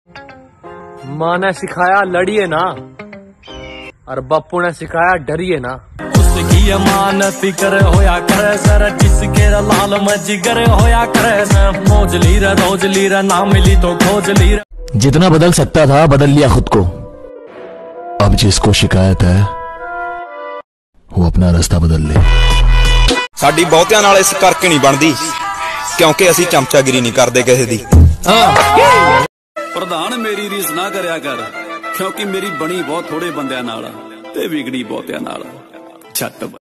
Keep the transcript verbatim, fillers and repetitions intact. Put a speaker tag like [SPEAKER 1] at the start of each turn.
[SPEAKER 1] माँ ने सिखाया लड़िए ना, और बापू ने सिखाया डरिए ना।
[SPEAKER 2] उसकी मान फिक्र होया करे सर, जिसके लाल मजिगर होया करे सर। मौज लीर रोज लीर, ना मिली तो खोज लीर।
[SPEAKER 3] जितना बदल सकता था बदल लिया खुद को। अब जिसको शिकायत है वो अपना रास्ता बदल ले।
[SPEAKER 4] साडी बहुतियां नाल इस करके नहीं बनदी, क्योंकि असी चमचागिरी नहीं करते किसी दी।
[SPEAKER 5] प्रधान मेरी रीस ना करया कर, क्योंकि मेरी बनी बहुत थोड़े बंदियां नाल ते विगड़ी बहुतियां नाल। छट